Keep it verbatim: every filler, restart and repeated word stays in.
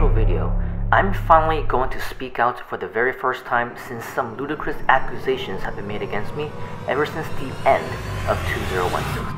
controversial video. I'm finally going to speak out for the very first time since some ludicrous accusations have been made against me ever since the end of two thousand sixteen.